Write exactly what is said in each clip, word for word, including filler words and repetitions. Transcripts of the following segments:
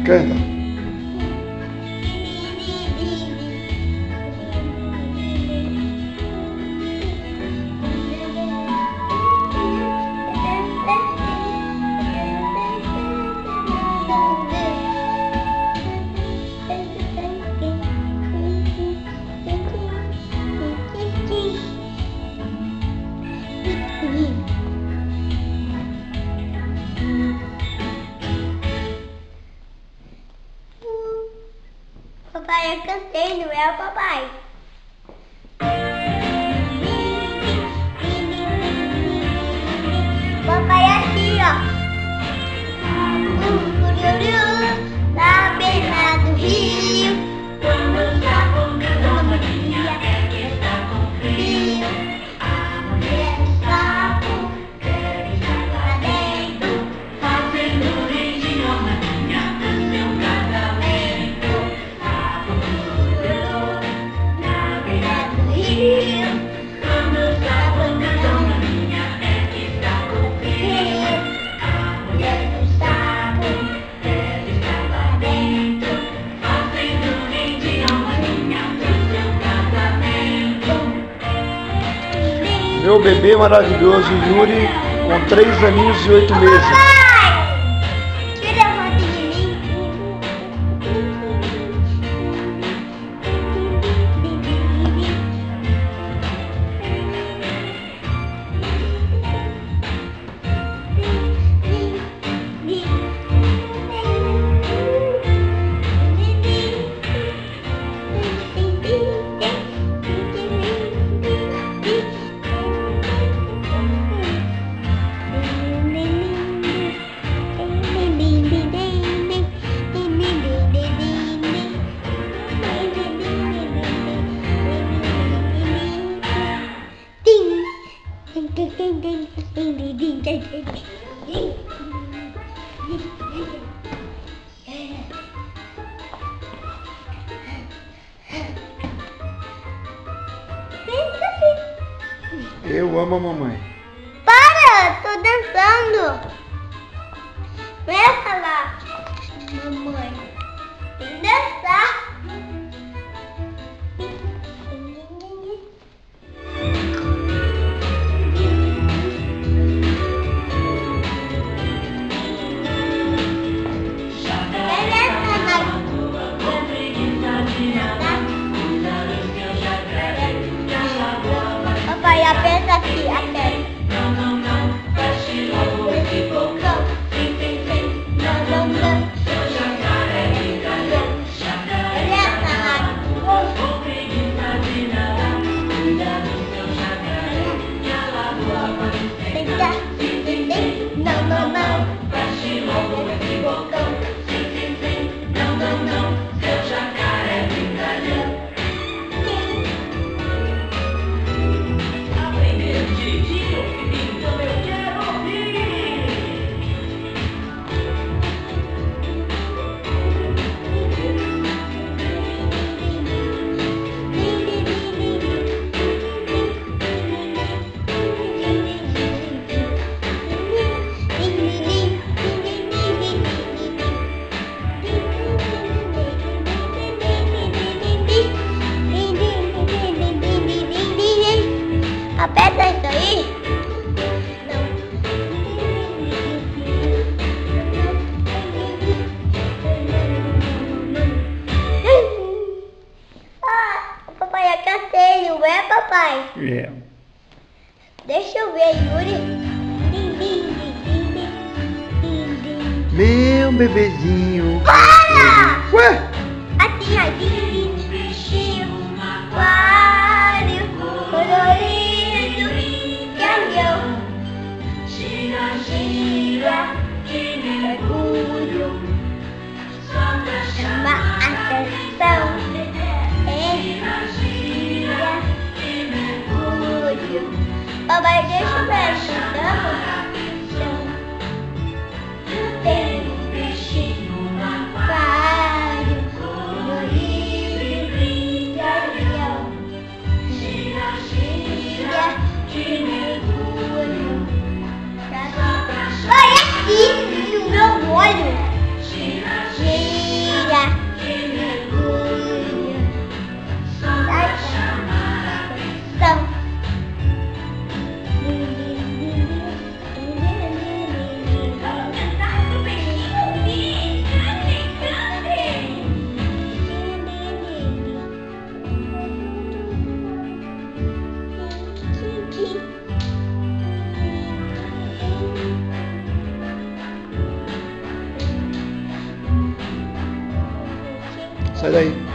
Canta. Papai, eu cantei, não é o papai. Papai é aqui, ó. Um na beira do rio. Quando está comendo a maninha é que está com frio. A mulher do sapo quer estar lá dentro, fazendo rendinho a maninha do seu casamento. Na beira do rio. Quando está comendo a maninha é que está com frio. A mulher do sapo quer estar lá dentro, fazendo rendinho a maninha do seu casamento. Meu bebê maravilhoso Yuri, com três aninhos e oito meses. Papai! Tira a foto de mim. Eu amo a mamãe. Para, tô dançando. Vai falar, mamãe. Tem que dançar. Papai, aperta aqui, aperta. Não, não, não, feche logo esse bocão. Sim, sim, sim, não, não, não. Seu jacaré brincalhão, jacaré brincalhão. Com preguiça de nadar, cuida do seu jacaré. E a lagoa vai enfrentar. Sim, sim, sim, não, não, não. Feche logo esse bocão. Sim, sim, sim, não, não, não. Seu jacaré brincalhão. Aperta isso aí. Ah, o papai, eu cantei, não é, papai? É. Yeah. Deixa eu ver, Yuri. Meu bebezinho. Para! Ué? Aqui, aqui, um bichinho, um aquário, colorido, caminhão. Gira, gira, que mergulho, só pra chamar a atenção. Gira, gira, que mergulho. Papai, deixa eu ver, cantando. Tem um bichinho no aquário. Sai daí.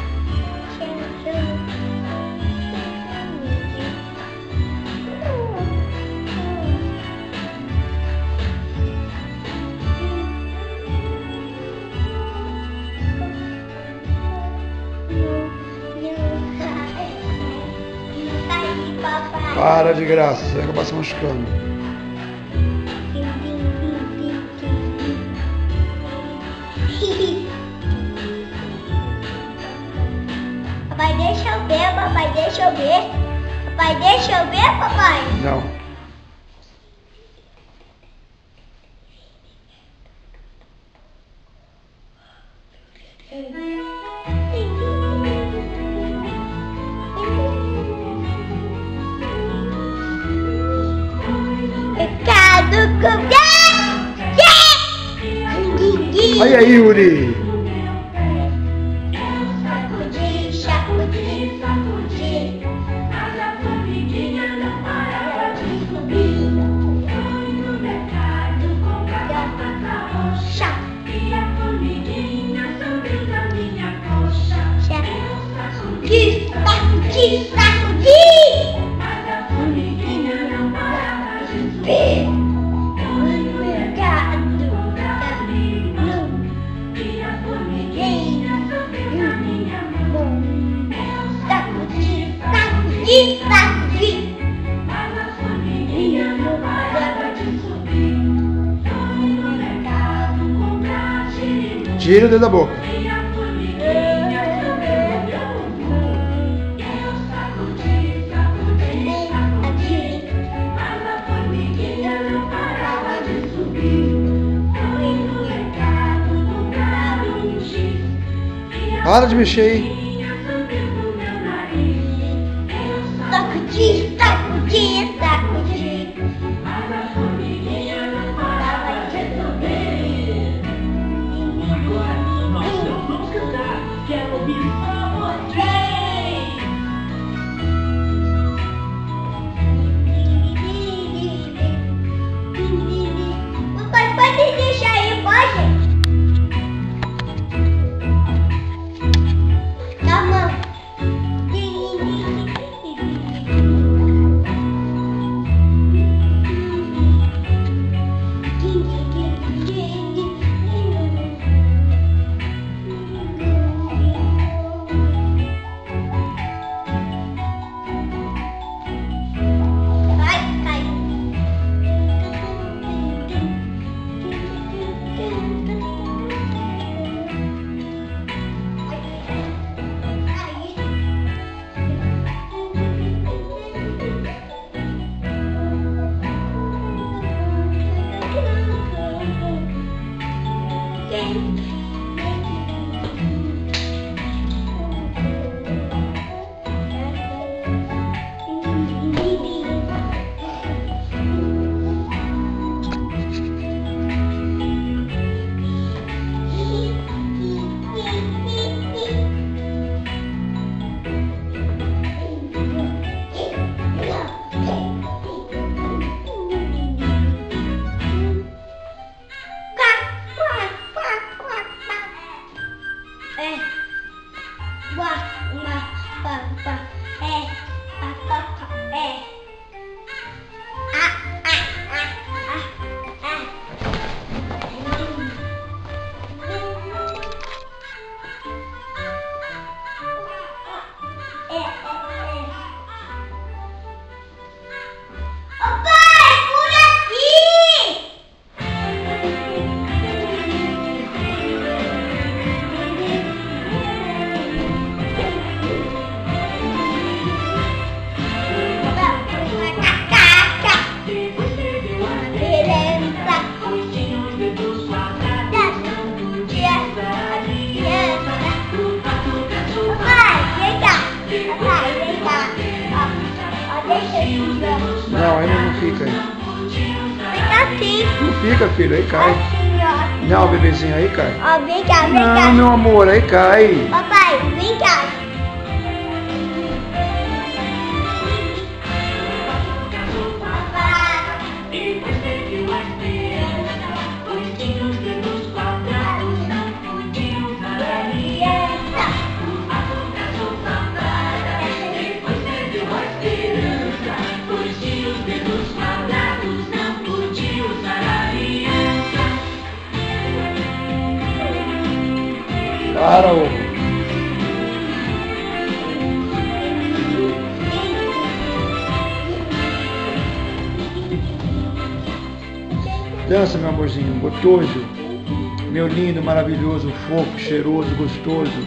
Para de graça, você vai acabar se machucando. Papai, deixa eu ver, papai, deixa eu ver. Papai, deixa eu ver, papai. Não. Pecado coberto. Aí, aí, Yuri. Sacudir, sacudir, sacudir. Mas a formiguinha não parava de subir. Foi no mercado comprar batata roxa. E a formiguinha subiu na minha coxa. Sacudir, sacudir, sacudir. Mas a formiguinha não parava de subir. Foi no mercado comprar limão. E a formiguinha subiu na minha mão. Eu sacudi, sacudi, sacudi. Mas a formiguinha não parava de subir. Foi no mercado comprar limão. Tira o dedo da boca. E a formiguinha subiu no meu bumbum. Eu sacudi, sacudi, sacudi. Mas a formiguinha não parava de subir. Foi no mercado comprar um giz. E a Para de mexer aí. formiguinha subiu no meu nariz. Eu sacudi, sacudi, sacudi. Mas a formiguinha não parava de subir. Agora nós vamos cantar. Quero ouvir só você. Papai, pode deixar aí, pode? Tá bom. Vai, cai. Não, ainda não fica aí. Fica assim. Não fica, filho, aí cai. Assim, ó. Não, bebezinho, aí cai. Ó, vem cá, vem cá. Não, meu amor, aí cai. Papai, vem cá. Para, ovo. Dança, meu amorzinho, gostoso. Meu lindo, maravilhoso, fofo, cheiroso, gostoso.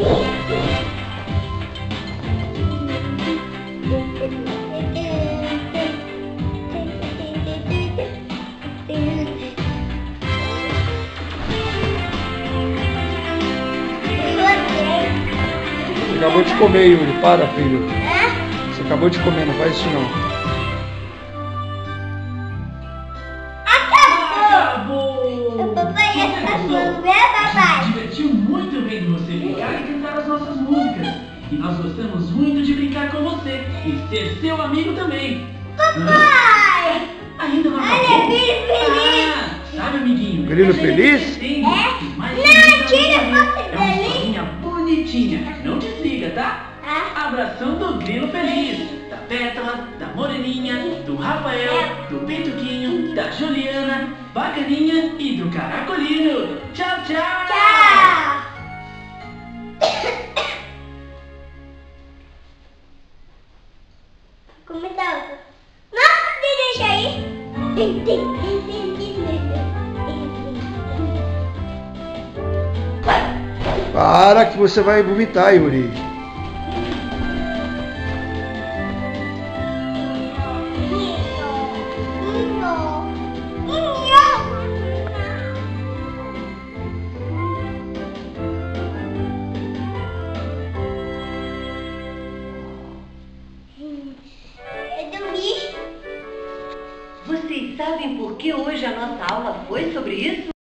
Você acabou de comer, Yuri. Para, filho. Você acabou de comer, não faz isso não. O papai está falando, né, A papai? gente se divertiu muito vendo você brincar e cantar as nossas músicas. E nós gostamos muito de brincar com você e ser seu amigo também. Papai! Ainda não Olha, acabou? filho feliz! Ah, sabe, amiguinho? Grilo a gente feliz? pretende É? mais Não, feliz tira, ainda. pode ser É uma feliz? historinha bonitinha. Não desliga, tá? Ah. Abração do Grilo Feliz, da Pétala, da Moreninha, do Rafael, do Pituquinho, da Juliana, Bacaninha e do Caracolino. Tchau, tchau! Tchau! Como tá? Nossa, deixa aí! Para que você vai vomitar, Yuri. Vocês sabem por que hoje a nossa aula foi sobre isso?